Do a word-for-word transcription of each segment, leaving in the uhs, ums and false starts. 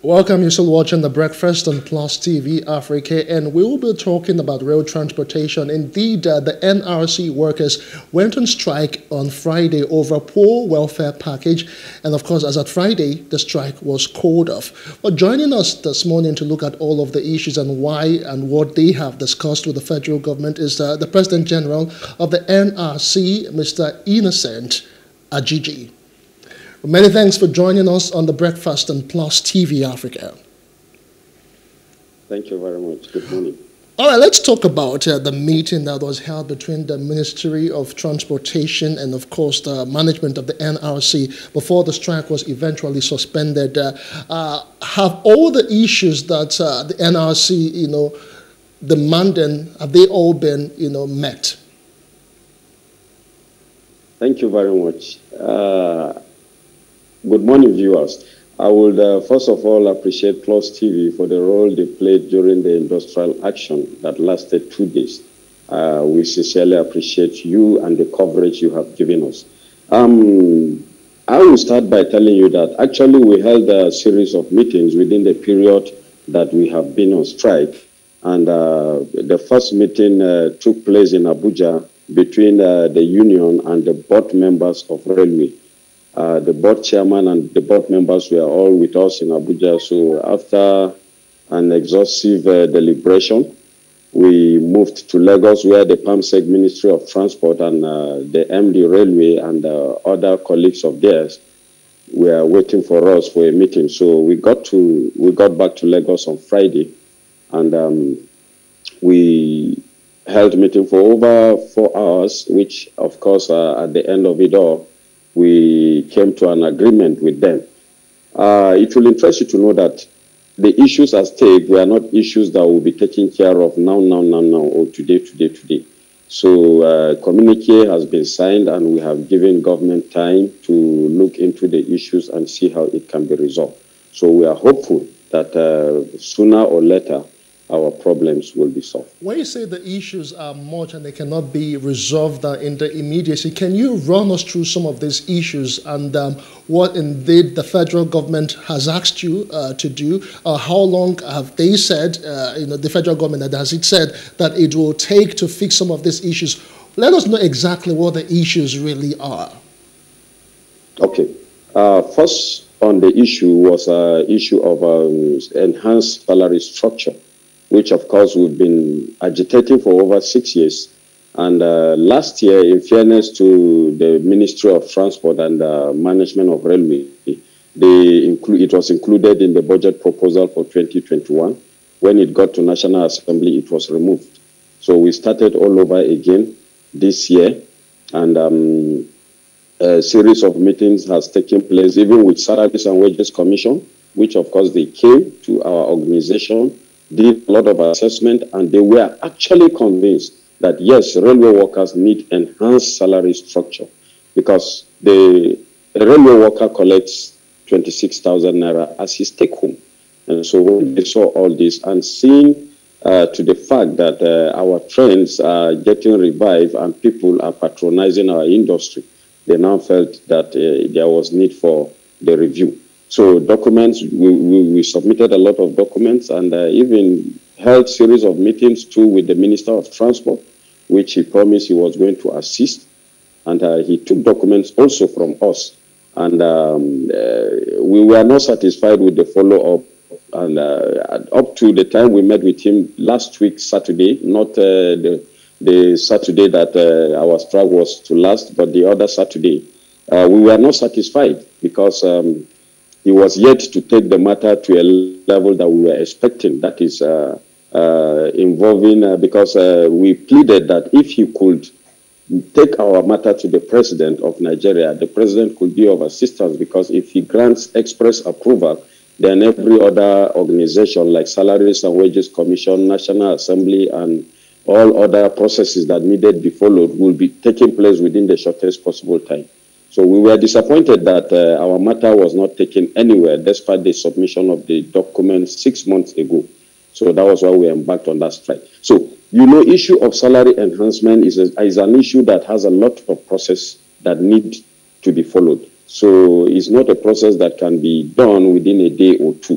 Welcome, you're still watching The Breakfast on Plus T V Africa, and we will be talking about rail transportation. Indeed, uh, the N R C workers went on strike on Friday over a poor welfare package, and of course, as at Friday, the strike was called off. But joining us this morning to look at all of the issues and why and what they have discussed with the federal government is uh, the President General of the N R C, Mister Innocent Ajiji. Many thanks for joining us on The Breakfast on Plus T V Africa. Thank you very much. Good morning. All right, let's talk about uh, the meeting that was held between the Ministry of Transportation and, of course, the management of the N R C before the strike was eventually suspended. Uh, uh, have all the issues that uh, the N R C, you know, demanding, have they all been, you know, met? Thank you very much. Uh, Good morning, viewers. I would uh, first of all appreciate Plus T V for the role they played during the industrial action that lasted two days. Uh, we sincerely appreciate you and the coverage you have given us. Um, I will start by telling you that actually we held a series of meetings within the period that we have been on strike. And uh, the first meeting uh, took place in Abuja between uh, the union and the board members of Railway. Uh, the board chairman and the board members were all with us in Abuja. So after an exhaustive uh, deliberation, we moved to Lagos, where the PAMSEC Ministry of Transport and uh, the M D Railway and uh, other colleagues of theirs were waiting for us for a meeting. So we got to we got back to Lagos on Friday, and um, we held a meeting for over four hours, which, of course, uh, at the end of it all, we came to an agreement with them. Uh, it will interest you to know that the issues at stake were not issues that will be taken care of now, now, now, now, or today, today, today. So uh, communique has been signed, and we have given government time to look into the issues and see how it can be resolved. So we are hopeful that uh, sooner or later, our problems will be solved. When you say the issues are much and they cannot be resolved uh, in the immediacy, can you run us through some of these issues and um, what indeed the federal government has asked you uh, to do? Uh, how long have they said, uh, you know, the federal government, that has it said that it will take to fix some of these issues? Let us know exactly what the issues really are. Okay. Uh, first on the issue was an uh, issue of um, enhanced salary structure, which, of course, we've been agitating for over six years. And uh, last year, in fairness to the Ministry of Transport and uh, Management of Railway, they include, it was included in the budget proposal for twenty twenty-one. When it got to National Assembly, it was removed. So we started all over again this year, and um, a series of meetings has taken place, even with Salaries and Wages Commission, which, of course, they came to our organization, did a lot of assessment, and they were actually convinced that, yes, railway workers need enhanced salary structure, because the railway worker collects twenty-six thousand naira as his take home. And so when they saw all this and seeing uh, to the fact that uh, our trends are getting revived and people are patronizing our industry, they now felt that uh, there was need for the review. So documents, we, we, we submitted a lot of documents, and uh, even held series of meetings too with the Minister of Transport, which he promised he was going to assist. And uh, he took documents also from us. And um, uh, we were not satisfied with the follow-up. And uh, up to the time we met with him last week, Saturday, not uh, the, the Saturday that uh, our strike was to last, but the other Saturday, uh, we were not satisfied because um, he was yet to take the matter to a level that we were expecting, that is uh, uh, involving, uh, because uh, we pleaded that if he could take our matter to the president of Nigeria, the president could be of assistance, because if he grants express approval, then every other organization like Salaries and Wages Commission, National Assembly, and all other processes that needed be followed will be taking place within the shortest possible time. So we were disappointed that uh, our matter was not taken anywhere, despite the submission of the documents six months ago. So that was why we embarked on that strike. So, you know, issue of salary enhancement is, a, is an issue that has a lot of process that need to be followed. So it's not a process that can be done within a day or two.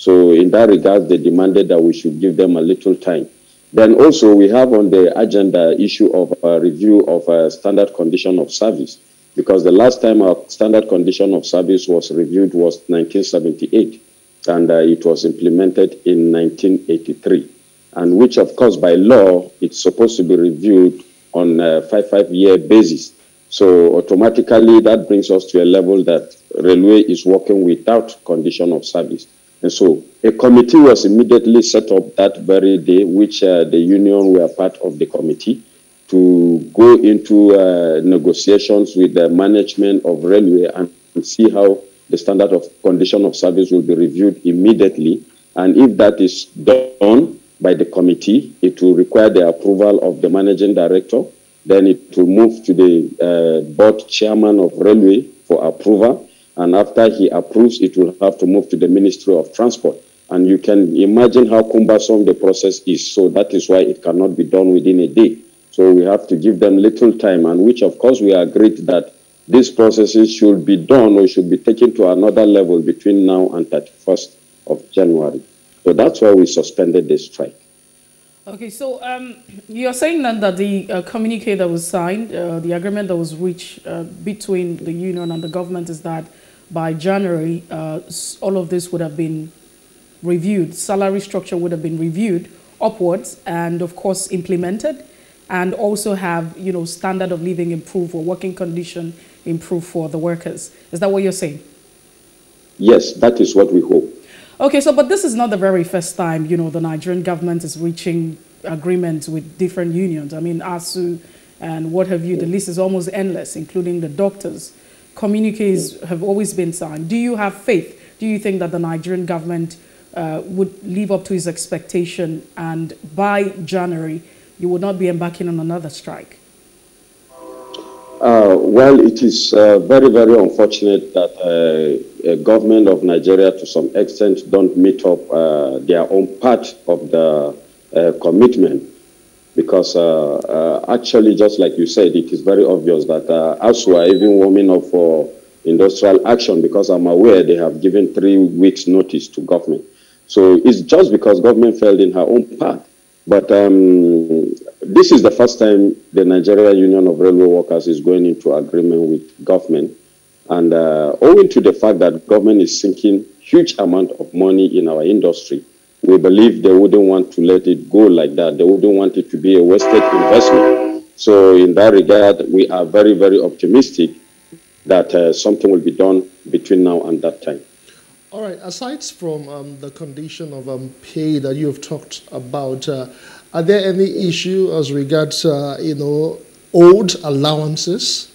So in that regard, they demanded that we should give them a little time. Then also we have on the agenda issue of a review of a standard condition of service, because the last time our standard condition of service was reviewed was nineteen seventy-eight, and uh, it was implemented in nineteen eighty-three, and which of course by law, it's supposed to be reviewed on a five, five year basis. So automatically that brings us to a level that railway is working without condition of service. And so a committee was immediately set up that very day, which uh, the union were part of the committee, to go into uh, negotiations with the management of railway and, and see how the standard of condition of service will be reviewed immediately. And if that is done by the committee, it will require the approval of the managing director. Then it will move to the uh, board chairman of railway for approval. And after he approves, it will have to move to the Ministry of Transport. And you can imagine how cumbersome the process is. So that is why it cannot be done within a day. So we have to give them little time, and which of course we agreed that these processes should be done or should be taken to another level between now and thirty-first of January. So that's why we suspended the strike. Okay, so um, you're saying then that the uh, communique that was signed, uh, the agreement that was reached uh, between the union and the government is that by January, uh, all of this would have been reviewed, salary structure would have been reviewed upwards and of course implemented, and also have, you know, standard of living improved or working condition improved for the workers. Is that what you're saying? Yes, that is what we hope. Okay, so but this is not the very first time, you know, the Nigerian government is reaching agreements with different unions. I mean, ASU and what have you, the list is almost endless, including the doctors. Communiques have always been signed. Do you have faith? Do you think that the Nigerian government uh, would live up to its expectation and by January, you would not be embarking on another strike? Uh, well, it is uh, very, very unfortunate that uh, a government of Nigeria, to some extent, don't meet up uh, their own part of the uh, commitment. Because uh, uh, actually, just like you said, it is very obvious that uh, ASU are even warming up for industrial action, because I'm aware they have given three weeks notice to government. So it's just because government failed in her own part. But um, this is the first time the Nigeria Union of Railway Workers is going into agreement with government. And uh, owing to the fact that government is sinking huge amount of money in our industry, we believe they wouldn't want to let it go like that. They wouldn't want it to be a wasted investment. So in that regard, we are very, very optimistic that uh, something will be done between now and that time. All right, aside from um, the condition of um, pay that you have talked about, uh, are there any issue as regards, uh, you know, old allowances?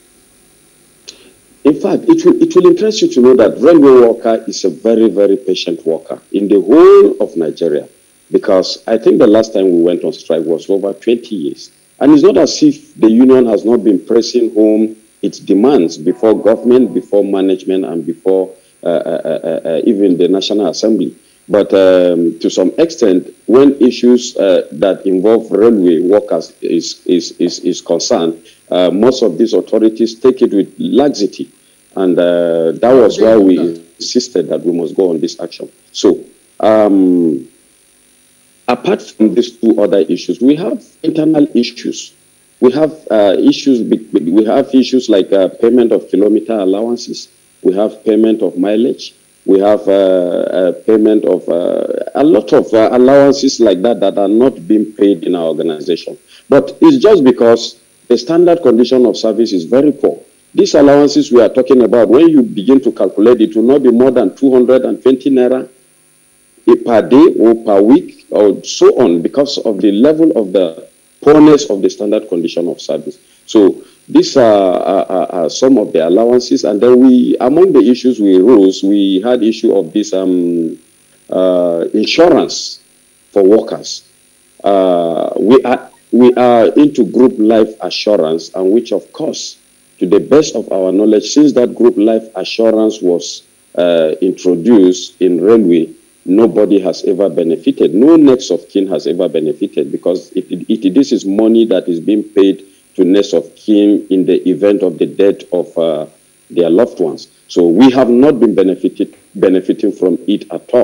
In fact, it will, it will interest you to know that railway worker is a very, very patient worker in the whole of Nigeria, because I think the last time we went on strike was over twenty years. And it's not as if the union has not been pressing home its demands before government, before management, and before uh, uh, uh, uh, even the National Assembly. But um, to some extent, when issues uh, that involve railway workers is, is, is, is concerned, uh, most of these authorities take it with laxity. And uh, that was why we insisted that we must go on this action. So, um, apart from these two other issues, we have internal issues. We have uh, issues. We have issues like uh, payment of kilometer allowances. We have payment of mileage. We have uh, uh, payment of uh, a lot of uh, allowances like that that are not being paid in our organization. But it's just because the standard condition of service is very poor. These allowances we are talking about, when you begin to calculate, it will not be more than two hundred twenty naira per day or per week or so on, because of the level of the poorness of the standard condition of service. So these are, are, are some of the allowances. And then we, among the issues we rose, we had issue of this um, uh, insurance for workers. Uh, we are we are into group life assurance, and which of course, to the best of our knowledge, since that group life assurance was uh, introduced in railway, nobody has ever benefited. No next of kin has ever benefited, because it, it, it, this is money that is being paid to next of kin in the event of the death of uh, their loved ones. So we have not been benefited, benefiting from it at all.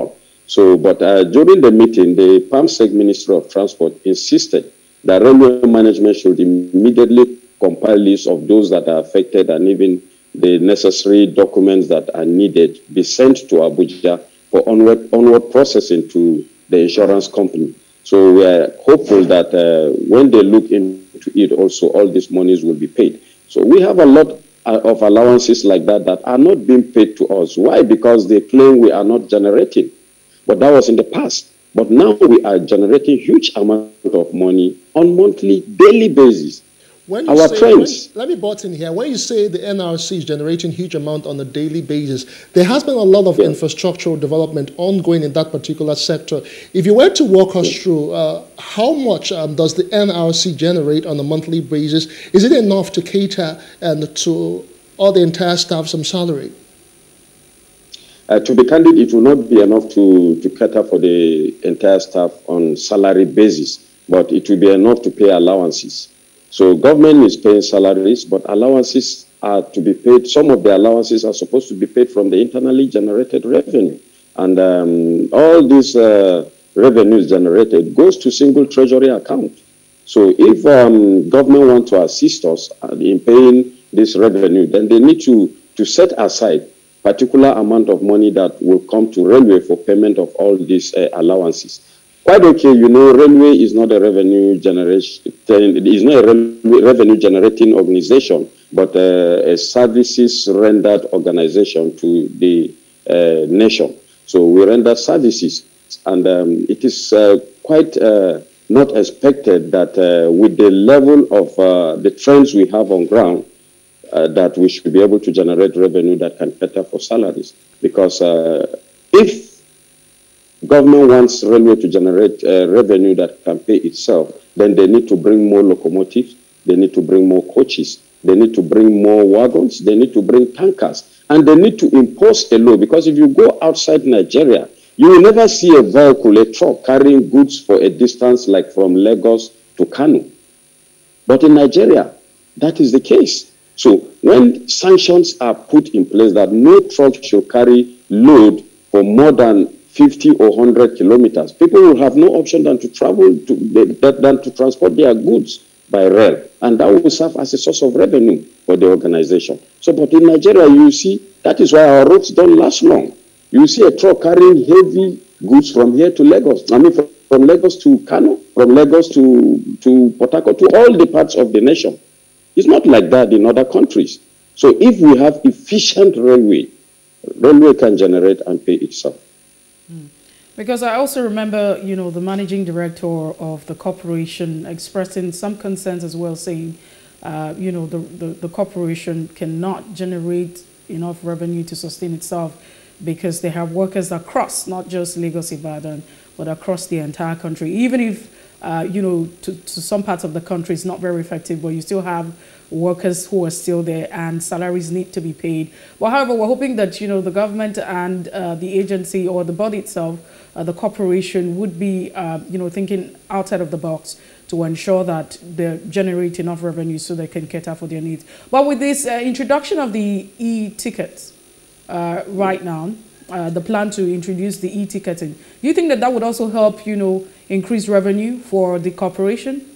So, but uh, during the meeting, the PAMSEC Ministry of Transport insisted that railway management should immediately compile lists of those that are affected, and even the necessary documents that are needed be sent to Abuja for onward, onward processing to the insurance company. So we are hopeful that uh, when they look into it also, all these monies will be paid. So we have a lot of allowances like that that are not being paid to us. Why? Because they claim we are not generating. But that was in the past. But now we are generating huge amount of money on monthly, daily basis. When you Our say, trains. When, let me butt in here. When you say the N R C is generating huge amount on a daily basis, there has been a lot of yeah. infrastructural development ongoing in that particular sector. If you were to walk us yeah. through, uh, how much um, does the N R C generate on a monthly basis? Is it enough to cater and to all the entire staff some salary? Uh, to be candid, it will not be enough to, to cater for the entire staff on salary basis, but it will be enough to pay allowances. So government is paying salaries, but allowances are to be paid. Some of the allowances are supposed to be paid from the internally generated revenue. And um, all this uh, revenues generated goes to single treasury account. So if um, government want to assist us in paying this revenue, then they need to, to set aside particular amount of money that will come to railway for payment of all these uh, allowances. Quite okay, you know, railway is not a revenue generation, it is not a revenue generating organization, but uh, a services rendered organization to the uh, nation. So we render services, and um, it is uh, quite uh, not expected that uh, with the level of uh, the trends we have on ground, uh, that we should be able to generate revenue that can cater for salaries. Because uh, if government wants railway to generate uh, revenue that can pay itself, then they need to bring more locomotives, they need to bring more coaches, they need to bring more wagons, they need to bring tankers, and they need to impose a law. Because if you go outside Nigeria, you will never see a vehicle, a truck, carrying goods for a distance like from Lagos to Kano. But in Nigeria, that is the case. So when sanctions are put in place that no truck should carry load for more than fifty or one hundred kilometers, people will have no option than to travel, to, than to transport their goods by rail. And that will serve as a source of revenue for the organization. So, but in Nigeria, you see, that is why our roads don't last long. You see a truck carrying heavy goods from here to Lagos. I mean, from, from Lagos to Kano, from Lagos to, to Port Harcourt, to all the parts of the nation. It's not like that in other countries. So if we have efficient railway, railway can generate and pay itself. Mm. Because I also remember, you know, the managing director of the corporation expressing some concerns as well, saying, uh, you know, the, the, the corporation cannot generate enough revenue to sustain itself because they have workers across, not just Lagos, Ibadan, but across the entire country. Even if, uh, you know, to, to some parts of the country it's not very effective, but you still have workers who are still there and salaries need to be paid. But however, we're hoping that, you know, the government and uh, the agency or the body itself, uh, the corporation would be, uh, you know, thinking outside of the box to ensure that they generate enough revenue so they can cater for their needs. But with this uh, introduction of the e-tickets uh, right now, uh, the plan to introduce the e-ticketing, do you think that that would also help, you know, increase revenue for the corporation?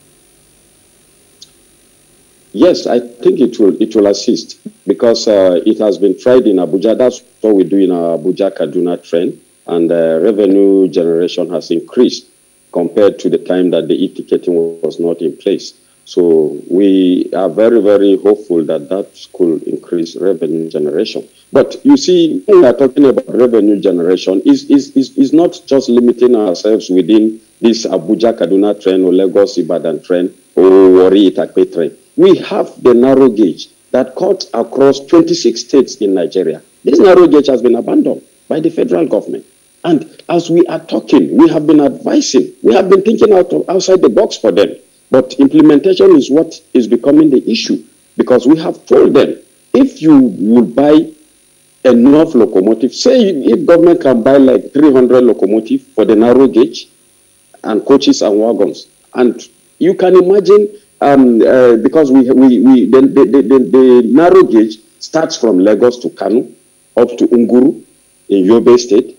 Yes, I think it will it will assist because uh, it has been tried in Abuja. That's what we do in our Abuja-Kaduna train, and uh, revenue generation has increased compared to the time that the e-ticketing was not in place. So we are very, very hopeful that that could increase revenue generation. But you see, when we are talking about revenue generation, is is is is not just limiting ourselves within this Abuja-Kaduna train or Lagos-Ibadan train or Warri-Itakpe train. We have the narrow gauge that cuts across twenty-six states in Nigeria. This narrow gauge has been abandoned by the federal government. And as we are talking, we have been advising, we have been thinking out of, outside the box for them. But implementation is what is becoming the issue, because we have told them, if you would buy enough locomotives, say if government can buy like three hundred locomotives for the narrow gauge and coaches and wagons, and you can imagine, um, uh, because we, we, we the, the, the, the narrow gauge starts from Lagos to Kano, up to Unguru in Yobe State.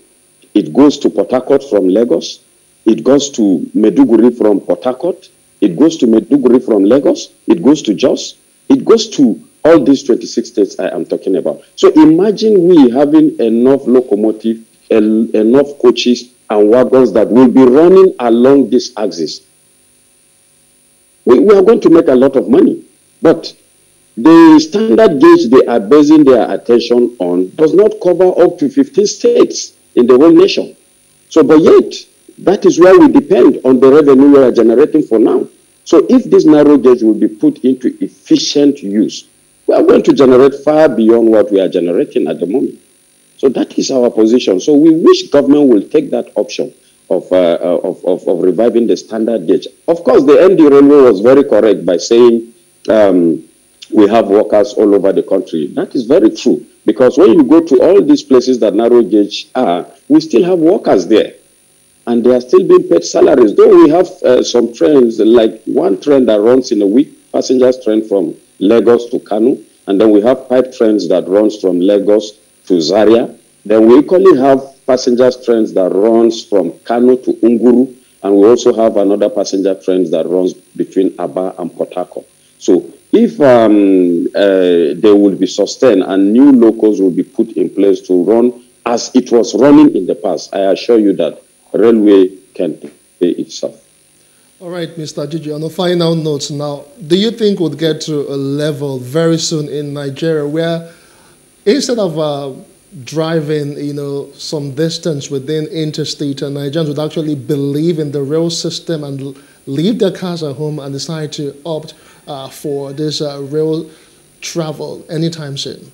It goes to Port Harcourt from Lagos. It goes to Maiduguri from Port Harcourt. It goes to Maiduguri from Lagos. It goes to Jos. It goes to all these twenty-six states I am talking about. So imagine we having enough locomotive, enough coaches and wagons that will be running along this axis. We, we are going to make a lot of money. But the standard gauge they are basing their attention on does not cover up to fifteen states in the whole nation. So, but yet, that is where we depend on the revenue we are generating for now. So if this narrow gauge will be put into efficient use, we are going to generate far beyond what we are generating at the moment. So that is our position. So we wish government will take that option of, uh, of, of, of reviving the standard gauge. Of course, the N D Railway was very correct by saying um, we have workers all over the country. That is very true, because when you go to all these places that narrow gauge are, we still have workers there. And they are still being paid salaries. Though we have uh, some trains, like one train that runs in a week, passengers train from Lagos to Kano, and then we have pipe trains that runs from Lagos to Zaria. Then we equally have passengers trains that runs from Kano to Unguru, and we also have another passenger trains that runs between Aba and Port Harcourt. So if um, uh, they will be sustained and new locals will be put in place to run as it was running in the past, I assure you that railway can pay itself. All right, Mister Ajiji, on a final note now, do you think we'll get to a level very soon in Nigeria where instead of uh, driving, you know, some distance within interstate, and Nigerians would actually believe in the rail system and leave their cars at home and decide to opt uh, for this uh, rail travel anytime soon?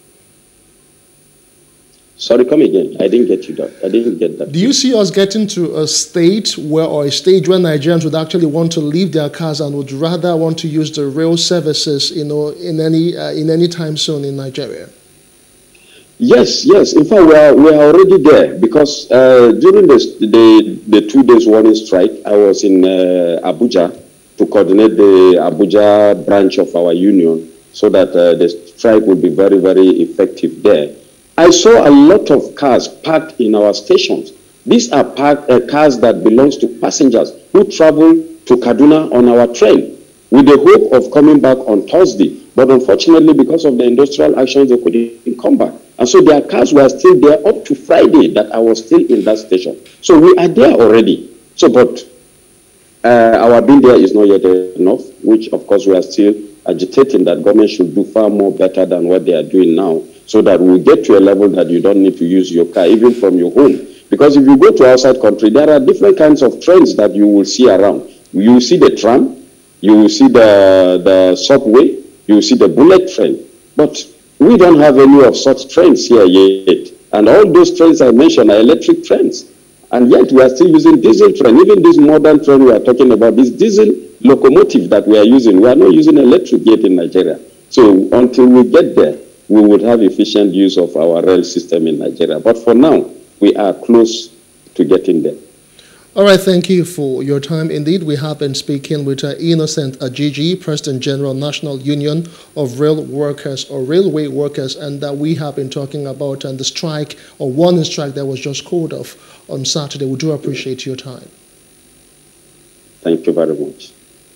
Sorry, come again. I didn't get you that. I didn't get that. Do you see us getting to a state where, or a stage where Nigerians would actually want to leave their cars and would rather want to use the rail services, you know, in any uh, in any time soon in Nigeria? Yes, yes. In fact, we are we are already there, because uh, during the, the the two days warning strike, I was in uh, Abuja to coordinate the Abuja branch of our union, so that uh, the strike would be very very effective there. I saw a lot of cars parked in our stations. These are parked, uh, cars that belongs to passengers who travel to Kaduna on our train with the hope of coming back on Thursday. But unfortunately, because of the industrial actions, they couldn't come back. And so their cars were still there up to Friday that I was still in that station. So we are there already. So, but uh, our being there is not yet enough, which of course we are still agitating that government should do far more better than what they are doing now, so that we get to a level that you don't need to use your car, even from your home. Because if you go to outside country, there are different kinds of trains that you will see around. You will see the tram, you will see the, the subway, you will see the bullet train. But we don't have any of such trains here yet. And all those trains I mentioned are electric trains. And yet we are still using diesel train. Even this modern train we are talking about, this diesel locomotive that we are using, we are not using electric yet in Nigeria. So until we get there, we would have efficient use of our rail system in Nigeria. But for now, we are close to getting there. All right, thank you for your time. Indeed, we have been speaking with uh, Innocent Ajiji, President General, National Union of Rail Workers or Railway Workers, and uh, we have been talking about uh, the strike or warning strike that was just called off on Saturday. We do appreciate your time. Thank you very much.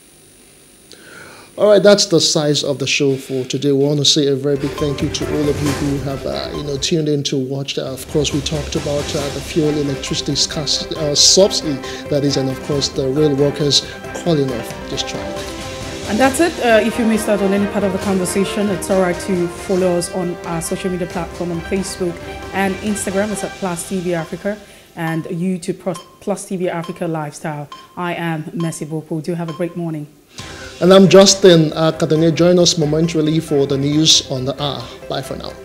All right, that's the size of the show for today. We want to say a very big thank you to all of you who have, uh, you know, tuned in to watch. Uh, of course, we talked about uh, the fuel electricity uh, subsidy, that is, and of course, the rail workers calling off the strike. And that's it. Uh, if you missed out on any part of the conversation, it's all right to follow us on our social media platform on Facebook and Instagram. It's at Plus T V Africa, and YouTube Plus T V Africa Lifestyle. I am Mercy Bopo. Do have a great morning. And I'm Justin uh, Kadone. Join us momentarily for the news on the hour. Bye for now.